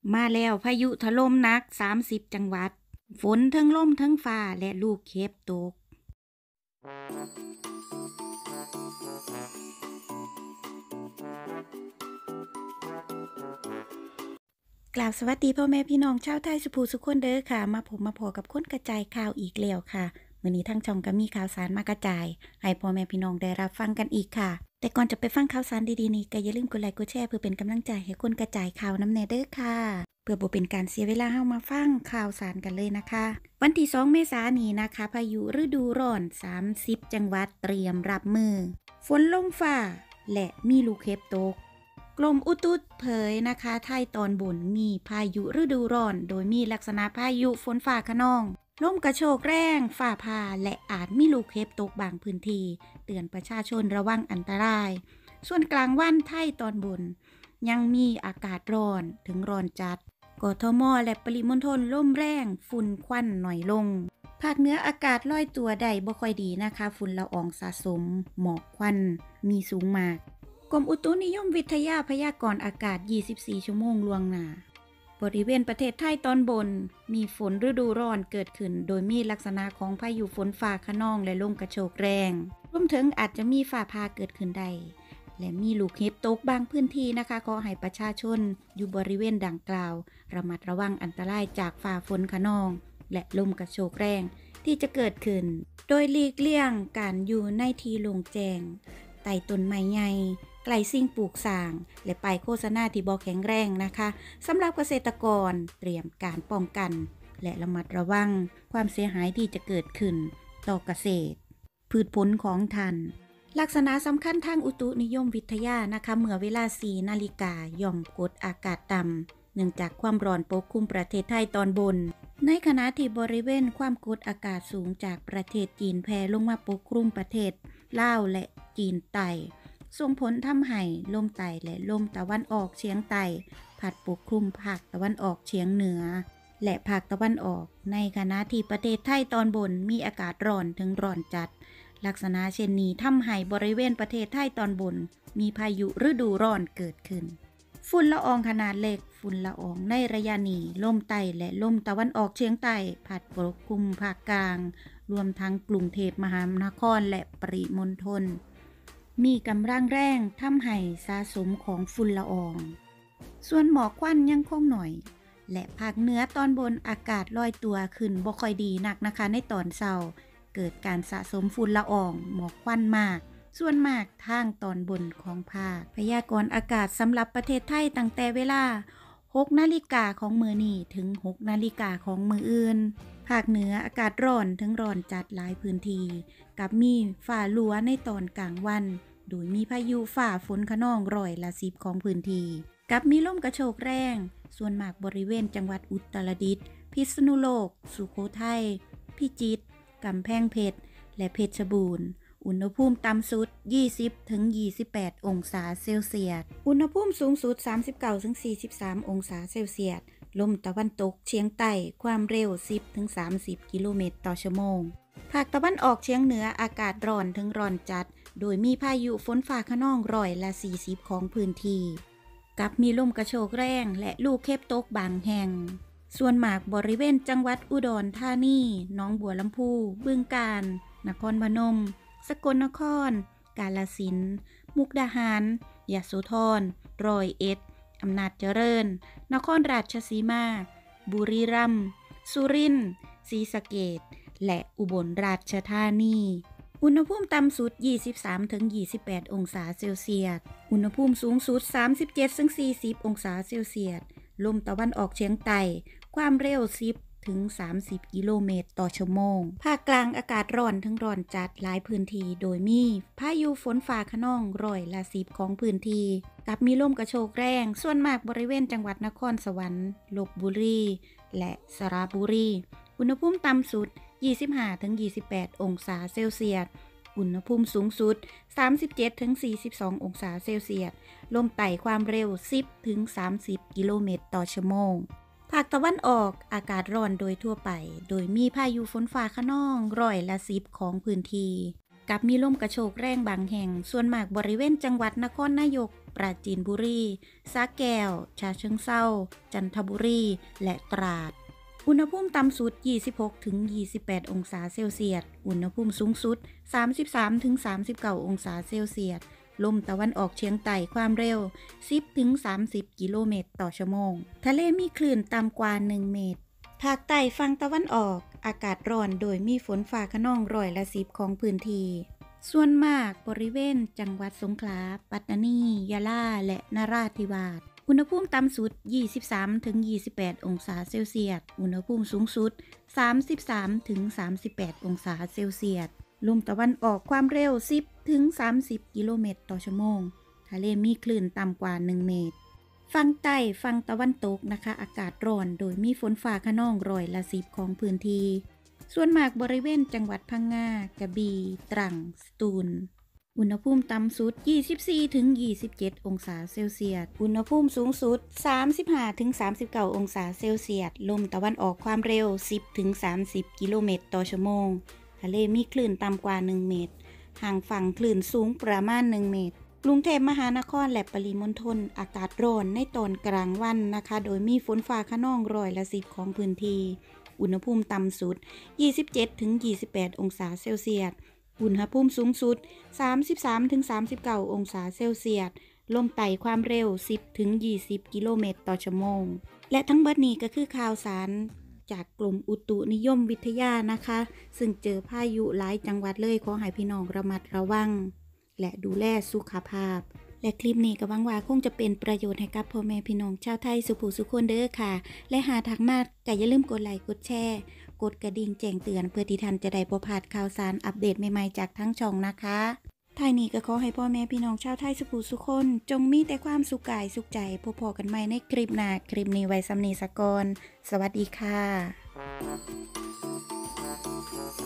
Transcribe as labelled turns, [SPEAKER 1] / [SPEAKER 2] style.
[SPEAKER 1] มาแล้วพายุถล่มหนัก30จังหวัดฝนทั้งลมทั้งฟ้าและลูกเห็บตกกล่าวสวัสดีพ่อแม่พี่น้องชาวไทยสุภูสุขคนเด้อค่ะมาพอกับคนกระจายข่าวอีกแล้วค่ะมื้อนี้ทั้งช่องก็มีข่าวสารมากระจายให้พ่อแม่พี่น้องได้รับฟังกันอีกค่ะแต่ก่อนจะไปฟังข่าวสารดีๆนี้ก็อย่าลืมกดไลค์กดแชร์เพื่อเป็นกำลังใจให้คนกระจายข่าวนำแน่เด้อค่ะเพื่อบ่เป็นการเสียเวลาเฮามาฟังข่าวสารกันเลยนะคะวันที่2เมษายนนี้นะคะพายุฤดูร้อน30จังหวัดเตรียมรับมือฝนลมฟ้าและมีลูกเห็บตกกรมอุตุเผยนะคะไทยตอนบนมีพายุฤดูร้อนโดยมีลักษณะพายุฝนฟ้าคะนองลมกระโชกแรงฟ้าผ่าและอาจมีลูกเห็บตกบางพื้นที่เตือนประชาชนระวังอันตรายส่วนกลางวันไทยตอนบนยังมีอากาศร้อนถึงร้อนจัดกทมและปริมณฑลลมแรงฝุ่นควันหน่อยลงภาคเหนืออากาศลอยตัวได้บ่ค่อยดีนะคะฝุ่นละอองสะสมหมอกควันมีสูงมากกรมอุตุนิยมวิทยาพยากรณ์อากาศ24ชั่วโมงล่วงหน้าบริเวณประเทศไทยตอนบนมีฝนฤดูร้อนเกิดขึ้นโดยมีลักษณะของพายุฝนฟ้าคะนองและลมกระโชกแรงรวมถึงอาจจะมีฟ้าผ่าเกิดขึ้นได้และมีลูกเห็บตกบางพื้นที่นะคะขอให้ประชาชนอยู่บริเวณดังกล่าวระมัดระวังอันตรายจากฟ้าฝนคะนองและลมกระโชกแรงที่จะเกิดขึ้นโดยหลีกเลี่ยงการอยู่ในที่โล่งแจ้งใต้ต้นไม้ใหญ่ไกลสิ่งปลูกสร้างและป้ายโฆษณาที่บ่แข็งแรงนะคะสำหรับเกษตรกรเตรียมการป้องกันและระมัดระวังความเสียหายที่จะเกิดขึ้นต่อเกษตรพืชผลของท่านลักษณะสำคัญทางอุตุนิยมวิทยานะคะเมื่อเวลา 4 นาฬิกาหย่อมกดอากาศต่ำเนื่องจากความร้อนปกคลุมประเทศไทยตอนบนในขณะที่บริเวณความกดอากาศสูงจากประเทศจีนแผ่ลงมาปกคลุมประเทศลาวและจีนใต้ส่งผลทำให้ลมใต้และลมตะวันออกเฉียงใต้พัดปกคลุมภาคตะวันออกเฉียงเหนือและภาคตะวันออกในขณะที่ประเทศไทยตอนบนมีอากาศร้อนถึงร้อนจัดลักษณะเช่นนี้ทำให้บริเวณประเทศไทยตอนบนมีพายุฤดูร้อนเกิดขึ้นฝุ่นละอองขนาดเล็กฝุ่นละอองในระยะนี้ลมใต้และลมตะวันออกเฉียงใต้พัดปกคลุมภาคกลางรวมทั้งกรุงเทพมหานครและปริมณฑลมีกำลังแรงทำให้สะสมของฝุ่นละอองส่วนหมอกควันยังคงหน่อยและภาคเหนือตอนบนอากาศลอยตัวขึ้นบ่ค่อยดีนักนะคะในตอนเช้าเกิดการสะสมฝุ่นละอองหมอกควันมากส่วนมากทางตอนบนของภาคพยากรณ์อากาศสำหรับประเทศไทยตั้งแต่เวลา 6 นาฬิกาของมื้อนี้ถึง 6 นาฬิกาของมื้ออื่นภาคเหนืออากาศร้อนถึงร้อนจัดหลายพื้นที่กับมีฟ้าหลัวในตอนกลางวันโดยมีพายุฟ้าฝนคะนอง10%ของพื้นที่กับมีลมกระโชกแรงส่วนมากบริเวณจังหวัดอุตรดิตถ์พิษณุโลกสุโขทัยพิจิตรกำแพงเพชรและเพชรบูรณ์อุณหภูมิต่ำสุด 20-28 องศาเซลเซียสอุณหภูมิสูงสุด 39-43 องศาเซลเซียสลมตะวันตกเฉียงใต้ความเร็ว 10-30 กิโลเมตรต่อชั่วโมงภาคตะวันออกเฉียงเหนืออากาศร้อนถึงร้อนจัดโดยมีพายุฝนฟ้าคะนอง40%ของพื้นที่กับมีลมกระโชกแรงและลูกเห็บตกบางแห่งส่วนมากบริเวณจังหวัดอุดรธานีหนองบัวลำพูบึงกาฬนครพนมสกลนครกาฬสินธุ์มุกดาหารยโสธรร้อยเอ็ดอำนาจเจริญนครราชสีมาบุรีรัมย์สุรินทร์ศรีสะเกษและอุบลราชธานีอุณหภูมิต่ำสุด 23-28 องศาเซลเซียสอุณหภูมิสูงสุด 37-40 องศาเซลเซียสลมตะวันออกเฉียงใต้ความเร็ว10-30 กิโลเมตรต่อชั่วโมงภาคกลางอากาศร้อนถึงร้อนจัดหลายพื้นที่โดยมีพายุฝนฟ้าคะนอง10%ของพื้นที่กับมีลมกระโชกแรงส่วนมากบริเวณจังหวัดนครสวรรค์ลพบุรีและสระบุรีอุณหภูมิต่ำสุด 25-28 องศาเซลเซียสอุณหภูมิสูงสุด 37-42 องศาเซลเซียสลมไต่ความเร็ว 10-30 กิโลเมตรต่อชั่วโมงภาคตะวันออกอากาศร้อนโดยทั่วไปโดยมีพายุฝนฟ้าคะนอง10%ของพื้นที่กับมีลมกระโชกแรงบางแห่งส่วนมากบริเวณจังหวัดนครนายกปราจีนบุรีสระแก้วฉะเชิงเทราจันทบุรีและตราดอุณหภูมิต่ำสุด 26-28 องศาเซลเซียสอุณหภูมิสูงสุด 33-39 องศาเซลเซียสลมตะวันออกเฉียงใต้ความเร็ว 10-30 กิโลเมตรต่อชั่วโมงทะเลมีคลื่นต่ำกว่า 1 เมตรภาคใต้ฝั่งตะวันออกอากาศร้อนโดยมีฝนฟ้าคะนอง10%ของพื้นที่ส่วนมากบริเวณจังหวัดสงขลาปัตตานียะลาและนราธิวาสอุณหภูมิต่ำสุด 23-28 องศาเซลเซียสอุณหภูมิสูงสุด 33-38 องศาเซลเซียสลมตะวันออกความเร็ว 10-30 กิโลเมตรต่อชั่วโมงทะเลมีคลื่นต่ำกว่า 1 เมตรฝั่งใต้ฝั่งตะวันตกนะคะอากาศร้อนโดยมีฝนฟ้าคะนอง10%ของพื้นที่ส่วนมากบริเวณจังหวัดพังงากระบี่ตรังสตูลอุณหภูมิต่ำสุด 24-27 องศาเซลเซียสอุณหภูมิสูงสุด 35-39 องศาเซลเซียสลมตะวันออกความเร็ว 10-30 กิโลเมตรต่อชั่วโมงทะเลมีคลื่นต่ำกว่า 1 เมตรห่างฝั่งคลื่นสูงประมาณ 1 เมตรกรุงเทพมหานครและปริมณฑลอากาศร้อนในตอนกลางวันนะคะโดยมีฝนฟ้าคะนอง10%ของพื้นที่อุณหภูมิต่ำสุด 27-28 องศาเซลเซียสอุณหภูมิสูงสุด 33-39 องศาเซลเซียสลมไต่ความเร็ว 10-20 กิโลเมตรต่อชั่วโมงและทั้งเบิดนี้ก็คือข่าวสารจากกรมอุตุนิยมวิทยานะคะซึ่งเจอพายุหลายจังหวัดเลยขอให้พี่น้องระมัดระวังและดูแลสุขภาพและคลิปนี้ก็หวังว่าคงจะเป็นประโยชน์ให้กับพ่อแม่พี่น้องชาวไทยสุผู้สุคนเด้อค่ะและหาทางมาก็อย่าลืมกดไลค์กดแชร์กดกระดิ่งแจ้งเตือนเพื่อที่ท่านจะได้บ่พลาดข่าวสารอัปเดตใหม่ๆจากทั้งช่องนะคะท้ายนี้ก็ขอให้พ่อแม่พี่น้องชาวไทยสุผู้สุคนจงมีแต่ความสุขกายสุขใจพบกันใหม่ในคลิปหน้าคลิปนี้ไว้สำนีสะก่อนสวัสดีค่ะ